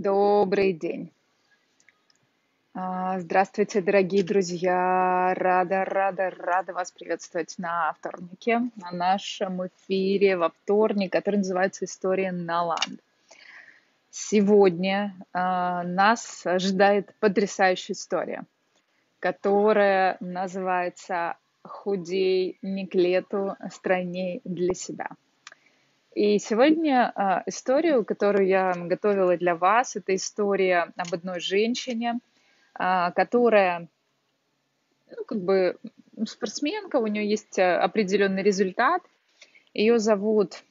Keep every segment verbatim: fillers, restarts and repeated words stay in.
Добрый день. А, Здравствуйте, дорогие друзья. Рада, рада, рада вас приветствовать на вторнике, на нашем эфире во вторник, который называется «История Наланд». Сегодня а, нас ожидает потрясающая история, которая называется «Худей не к лету, стройней для себя». И сегодня а, историю, которую я готовила для вас, это история об одной женщине, а, которая, ну, как бы ну, спортсменка, у нее есть а, определенный результат. Ее зовут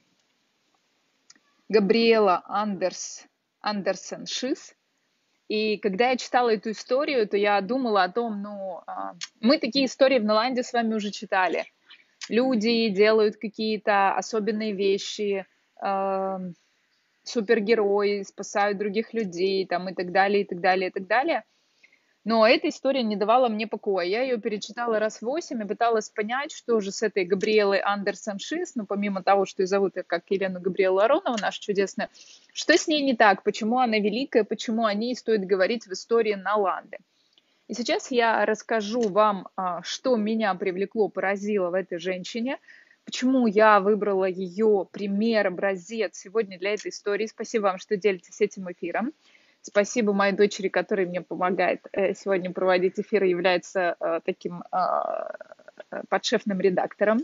Габриэла Андерс, Андерсен Шис. И когда я читала эту историю, то я думала о том, ну, а, мы такие истории в Ноланде с вами уже читали. Люди делают какие-то особенные вещи, а, супергерои спасают других людей, там, и так далее, и так далее, и так далее. Но эта история не давала мне покоя. Я ее перечитала раз восемь и пыталась понять, что же с этой Габриэлой Андерсон Шис, ну, помимо того, что ее зовут ее как Елену Габриэлу Аронову, наша чудесная, что с ней не так, почему она великая, почему о ней стоит говорить в истории Наланды. И сейчас я расскажу вам, а, что меня привлекло, поразило в этой женщине, почему я выбрала ее пример, образец сегодня для этой истории. Спасибо вам, что делитесь этим эфиром. Спасибо моей дочери, которая мне помогает э, сегодня проводить эфир, является э, таким э, подшефным редактором.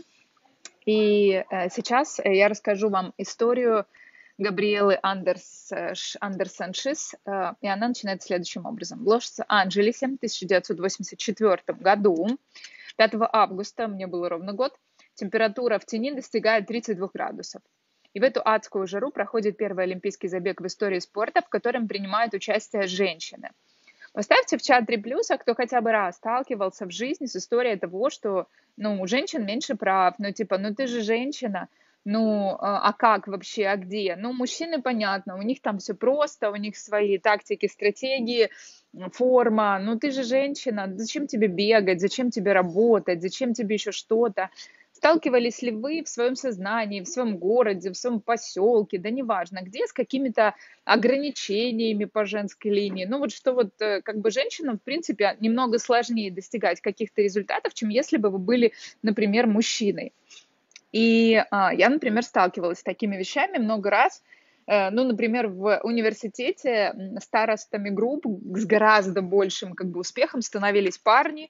И э, сейчас я расскажу вам историю Габриэлы Андерс, Андерсон Шис, э, и она начинается следующим образом. В Лос-Анджелесе в тысяча девятьсот восемьдесят четвёртом году, пятого августа, мне было ровно год, температура в тени достигает тридцати двух градусов. И в эту адскую жару проходит первый олимпийский забег в истории спорта, в котором принимают участие женщины. Поставьте в чат три плюса, кто хотя бы раз сталкивался в жизни с историей того, что ну, у женщин меньше прав, ну типа, ну ты же женщина, ну а как вообще, а где? Ну мужчины, понятно, у них там все просто, у них свои тактики, стратегии, форма, ну ты же женщина, зачем тебе бегать, зачем тебе работать, зачем тебе еще что-то? Сталкивались ли вы в своем сознании, в своем городе, в своем поселке, да неважно где, с какими-то ограничениями по женской линии? Ну вот что вот э, как бы женщинам, в принципе, немного сложнее достигать каких-то результатов, чем если бы вы были, например, мужчиной. И а, я, например, сталкивалась с такими вещами много раз. Э, Ну, например, в университете м, старостами групп с гораздо большим как бы успехом становились парни,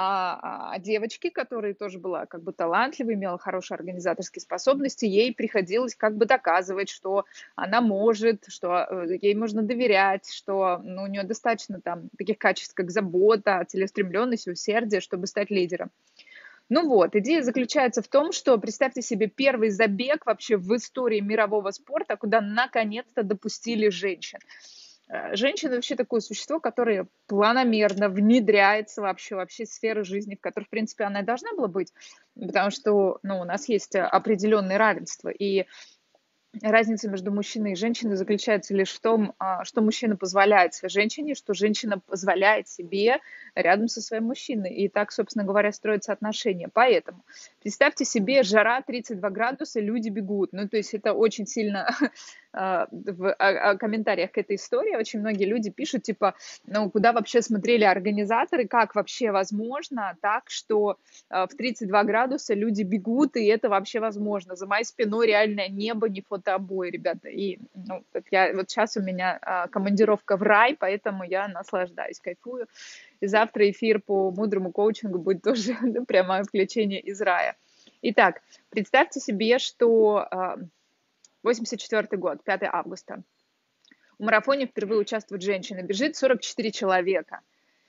а, а девочки, которая тоже была как бы талантливой, имела хорошие организаторские способности, ей приходилось как бы доказывать, что она может, что э, ей можно доверять, что ну, у нее достаточно там таких качеств, как забота, целеустремленность, усердие, чтобы стать лидером. Ну вот, идея заключается в том, что представьте себе первый забег вообще в истории мирового спорта, куда наконец-то допустили женщин. Э, Женщина вообще такое существо, которое планомерно внедряется вообще, вообще в сферы жизни, в которой, в принципе, она и должна была быть, потому что ну, у нас есть э, определенное равенство. И разница между мужчиной и женщиной заключается лишь в том, а, что мужчина позволяет своей женщине, что женщина позволяет себе рядом со своим мужчиной. И так, собственно говоря, строятся отношения. Поэтому представьте себе, жара тридцать два градуса, люди бегут. Ну, то есть это очень сильно а, в а, а, комментариях к этой истории очень многие люди пишут, типа, ну, куда вообще смотрели организаторы, как вообще возможно так, что а, в тридцать два градуса люди бегут, и это вообще возможно. За моей спиной реальное небо, не фотообои, ребята. И ну, вот, я, вот сейчас у меня а, командировка в рай, поэтому я наслаждаюсь, кайфую. И завтра эфир по мудрому коучингу будет тоже ну, прямое включение из рая. Итак, представьте себе, что а, восемьдесят четвёртый год, пятого августа. В марафоне впервые участвуют женщины. Бежит сорок четыре человека.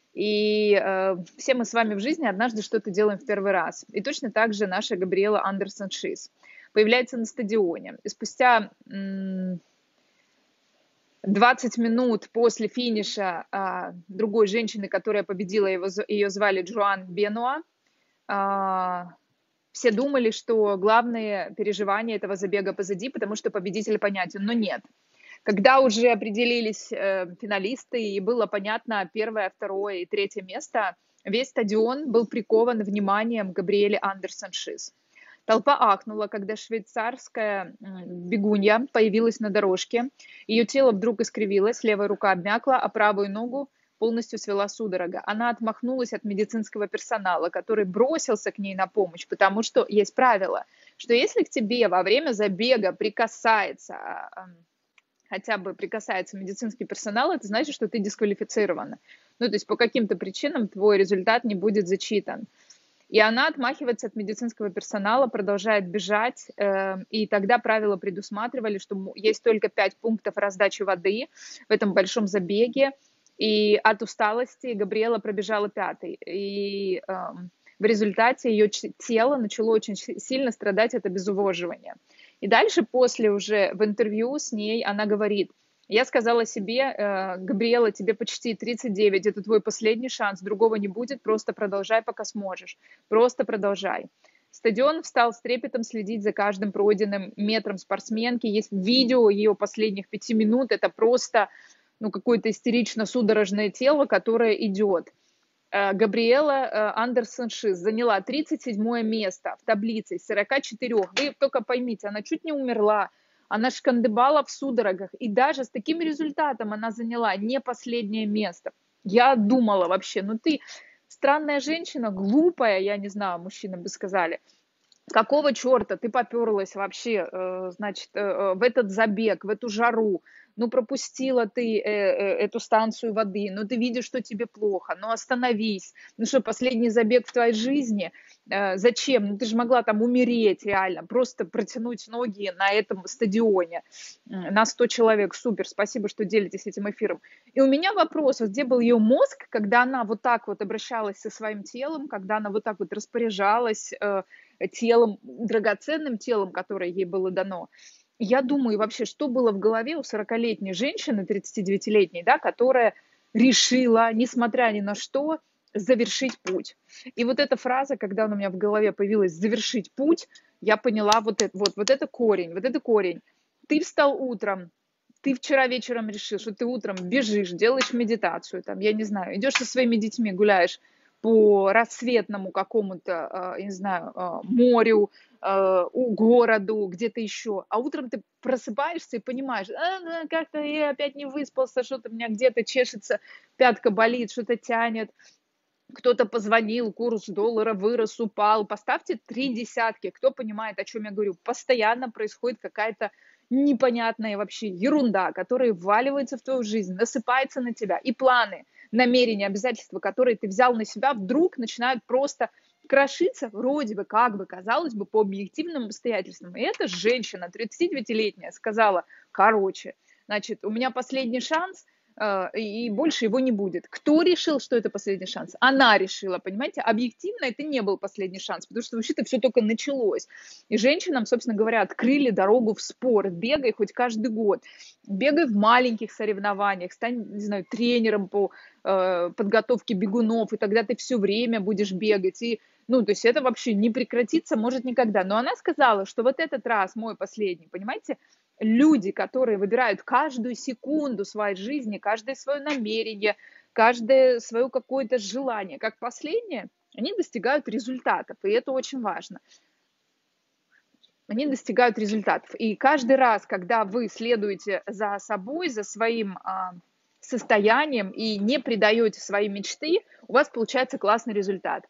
И э, все мы с вами в жизни однажды что-то делаем в первый раз. И точно так же наша Габриэла Андерсон Шис появляется на стадионе. И спустя м, двадцать минут после финиша а, другой женщины, которая победила, его, ее звали Джоан Бенуа, а, все думали, что главные переживания этого забега позади, потому что победитель понятен, но нет. Когда уже определились э, финалисты и было понятно первое, второе и третье место, весь стадион был прикован вниманием Габриэле Андерсон Шис. Толпа ахнула, когда швейцарская бегунья появилась на дорожке. Ее тело вдруг искривилось, левая рука обмякла, а правую ногу полностью свела судорога. Она отмахнулась от медицинского персонала, который бросился к ней на помощь, потому что есть правило, что если к тебе во время забега прикасается, хотя бы прикасается медицинский персонал, это значит, что ты дисквалифицирована. Ну, то есть по каким-то причинам твой результат не будет зачитан. И она отмахивается от медицинского персонала, продолжает бежать, э, и тогда правила предусматривали, что есть только пять пунктов раздачи воды в этом большом забеге, и от усталости Габриэла пробежала пятый, и э, в результате ее тело начало очень сильно страдать от обезвоживания. И дальше, после уже в интервью с ней, она говорит: я сказала себе: Габриэла, тебе почти тридцать девять, это твой последний шанс, другого не будет, просто продолжай, пока сможешь, просто продолжай. Стадион встал с трепетом следить за каждым пройденным метром спортсменки. Есть видео ее последних пяти минут, это просто ну, какое-то истерично-судорожное тело, которое идет. Габриэла Андерсен-Шиз заняла тридцать седьмое место в таблице из сорока четырёх. Вы только поймите, она чуть не умерла. Она шкандыбала в судорогах, и даже с таким результатом она заняла не последнее место. Я думала вообще, ну ты странная женщина, глупая, я не знаю, мужчины бы сказали. Какого черта ты поперлась вообще, значит, в этот забег, в эту жару? Ну, пропустила ты эту станцию воды, ну, ты видишь, что тебе плохо, ну, остановись. Ну, что, последний забег в твоей жизни? Зачем? Ну, ты же могла там умереть реально, просто протянуть ноги на этом стадионе на сто человек. Супер, спасибо, что делитесь этим эфиром. И у меня вопрос, вот где был ее мозг, когда она вот так вот обращалась со своим телом, когда она вот так вот распоряжалась телом, драгоценным телом, которое ей было дано. Я думаю, вообще, что было в голове у сорокалетней женщины, тридцатидевятилетней, да, которая решила, несмотря ни на что, завершить путь. И вот эта фраза, когда она у меня в голове появилась, завершить путь, я поняла, вот это, вот, вот это корень, вот это корень. Ты встал утром, ты вчера вечером решил, что ты утром бежишь, делаешь медитацию, там, я не знаю, идешь со своими детьми, гуляешь по рассветному какому-то, я не знаю, морю, у городу, где-то еще, а утром ты просыпаешься и понимаешь, а, как-то я опять не выспался, что-то у меня где-то чешется, пятка болит, что-то тянет, кто-то позвонил, курс доллара вырос, упал, поставьте три десятки, кто понимает, о чем я говорю, постоянно происходит какая-то непонятная вообще ерунда, которая вваливается в твою жизнь, насыпается на тебя, и планы, намерения, обязательства, которые ты взял на себя, вдруг начинают просто крошиться, вроде бы, как бы, казалось бы, по объективным обстоятельствам. И эта женщина, тридцатидевятилетняя, сказала: короче, значит, у меня последний шанс, и больше его не будет. Кто решил, что это последний шанс? Она решила, понимаете? Объективно это не был последний шанс, потому что вообще-то все только началось. И женщинам, собственно говоря, открыли дорогу в спорт. Бегай хоть каждый год. Бегай в маленьких соревнованиях, стань, не знаю, тренером по э, подготовке бегунов, и тогда ты все время будешь бегать. И, ну, то есть это вообще не прекратится, может, никогда. Но она сказала, что вот этот раз мой последний, понимаете? Люди, которые выбирают каждую секунду своей жизни, каждое свое намерение, каждое свое какое-то желание, как последнее, они достигают результатов, и это очень важно. Они достигают результатов. И каждый раз, когда вы следуете за собой, за своим а, состоянием и не предаете свои мечты, у вас получается классный результат.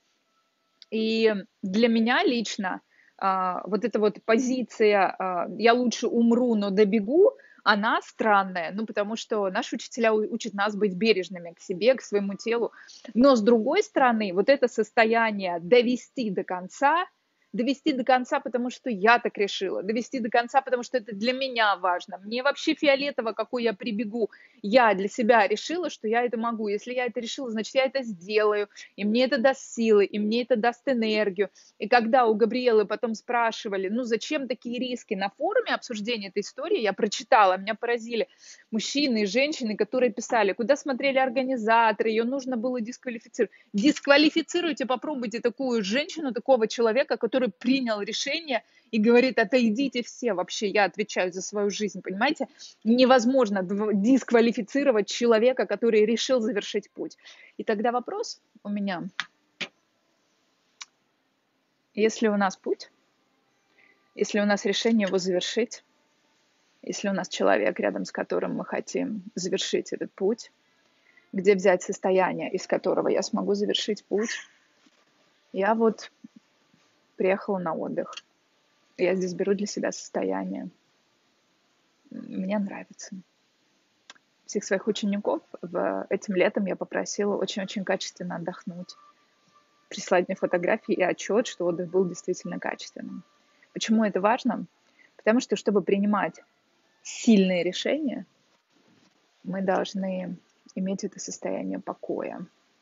И для меня лично Uh, вот эта вот позиция uh, «я лучше умру, но добегу», она странная, ну, потому что наши учителя учат нас быть бережными к себе, к своему телу, но с другой стороны, вот это состояние довести до конца, довести до конца, потому что я так решила, довести до конца, потому что это для меня важно, мне вообще фиолетово, какой я прибегу, я для себя решила, что я это могу, если я это решила, значит, я это сделаю, и мне это даст силы, и мне это даст энергию. И когда у Габриэлы потом спрашивали, ну зачем такие риски, на форуме обсуждения этой истории я прочитала, меня поразили мужчины и женщины, которые писали, куда смотрели организаторы, ее нужно было дисквалифицировать. Дисквалифицируйте, попробуйте такую женщину, такого человека, который принял решение и говорит: отойдите все, вообще я отвечаю за свою жизнь, понимаете? Невозможно дисквалифицировать человека, который решил завершить путь. И тогда вопрос у меня: если у нас путь, Если у нас решение его завершить, если у нас человек, рядом с которым мы хотим завершить этот путь, где взять состояние, из которого я смогу завершить путь, я вот приехала на отдых. Я здесь беру для себя состояние. Мне нравится. Всех своих учеников в, этим летом я попросила очень-очень качественно отдохнуть. Прислать мне фотографии и отчет, что отдых был действительно качественным. Почему это важно? Потому что, чтобы принимать сильные решения, мы должны иметь это состояние покоя.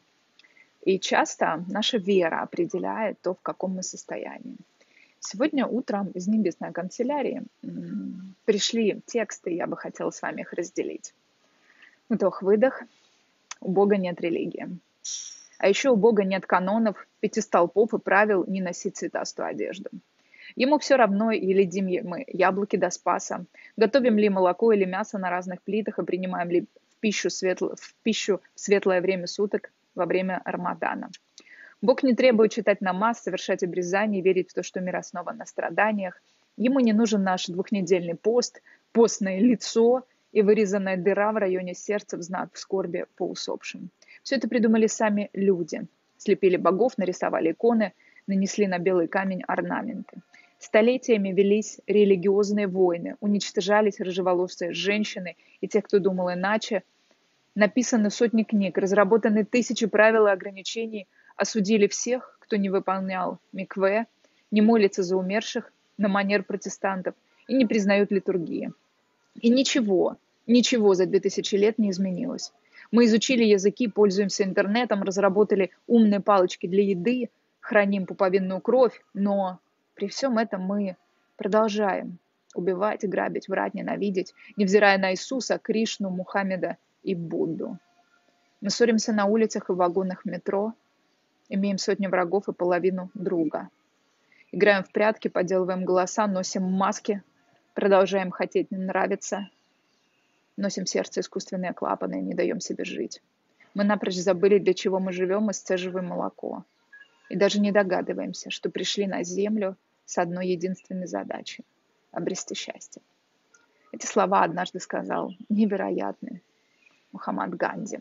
И часто наша вера определяет то, в каком мы состоянии. Сегодня утром из небесной канцелярии пришли тексты, я бы хотела с вами их разделить. Вдох-выдох. У Бога нет религии. А еще у Бога нет канонов, пяти столпов и правил не носить цветастую одежду. Ему все равно, и едим мы яблоки до спаса, готовим ли молоко или мясо на разных плитах и принимаем ли в пищу, светло, в пищу в светлое время суток во время Рамадана. Бог не требует читать намаз, совершать обрезание, верить в то, что мир основан на страданиях. Ему не нужен наш двухнедельный пост, постное лицо и вырезанная дыра в районе сердца в знак скорби по усопшим. Все это придумали сами люди. Слепили богов, нарисовали иконы, нанесли на белый камень орнаменты. Столетиями велись религиозные войны, уничтожались рыжеволосые женщины и те, кто думал иначе. Написаны сотни книг, разработаны тысячи правил и ограничений, осудили всех, кто не выполнял микве, не молится за умерших на манер протестантов и не признают литургии. И ничего, ничего за две тысячи лет не изменилось. Мы изучили языки, пользуемся интернетом, разработали умные палочки для еды, храним пуповинную кровь, но при всем этом мы продолжаем убивать, грабить, врать, ненавидеть, невзирая на Иисуса, Кришну, Мухаммеда и Будду. Мы ссоримся на улицах и в вагонах метро, имеем сотни врагов и половину друга. Играем в прятки, подделываем голоса, носим маски, продолжаем хотеть нравиться, носим в сердце искусственные клапаны и не даем себе жить. Мы напрочь забыли, для чего мы живем, и сцеживаем молоко. И даже не догадываемся, что пришли на землю с одной единственной задачей – обрести счастье. Эти слова однажды сказал невероятный Мухаммад Ганди.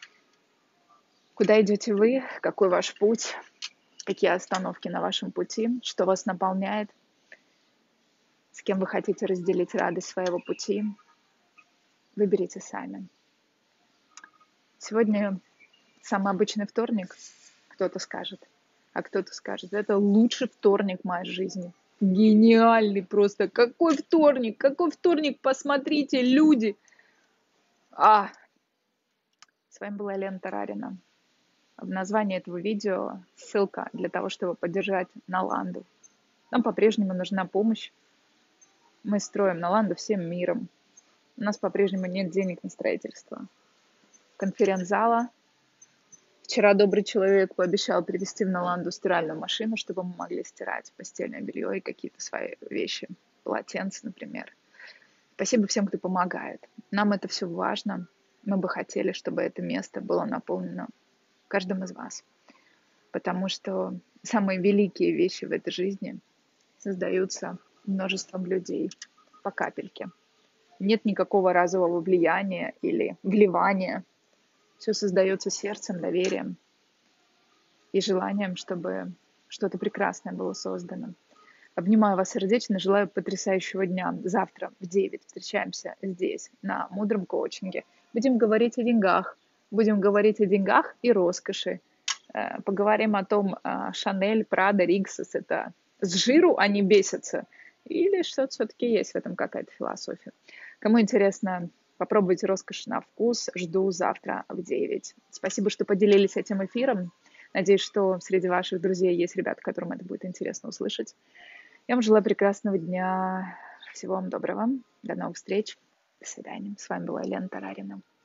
Куда идете вы? Какой ваш путь? Какие остановки на вашем пути? Что вас наполняет? С кем вы хотите разделить радость своего пути? Выберите сами. Сегодня самый обычный вторник, кто-то скажет, а кто-то скажет, это лучший вторник в моей жизни. Гениальный просто. Какой вторник? Какой вторник? Посмотрите, люди. А, с вами была Лена Тарарина. В названии этого видео ссылка для того, чтобы поддержать Наланду. Нам по-прежнему нужна помощь. Мы строим Наланду всем миром. У нас по-прежнему нет денег на строительство конференц-зала. Вчера добрый человек пообещал привезти в Наланду стиральную машину, чтобы мы могли стирать постельное белье и какие-то свои вещи, полотенца, например. Спасибо всем, кто помогает. Нам это все важно. Мы бы хотели, чтобы это место было наполнено каждым из вас. Потому что самые великие вещи в этой жизни создаются множеством людей по капельке. Нет никакого разового влияния или вливания. Все создается сердцем, доверием и желанием, чтобы что-то прекрасное было создано. Обнимаю вас сердечно, желаю потрясающего дня. Завтра в девять встречаемся здесь, на мудром коучинге. Будем говорить о деньгах. Будем говорить о деньгах и роскоши. Поговорим о том, Шанель, Прада, Риксос — это с жиру они бесятся, или что-то все-таки есть в этом какая-то философия. Кому интересно, попробуйте роскошь на вкус. Жду завтра в девять. Спасибо, что поделились этим эфиром. Надеюсь, что среди ваших друзей есть ребята, которым это будет интересно услышать. Я вам желаю прекрасного дня. Всего вам доброго. До новых встреч. До свидания. С вами была Лена Тарарина.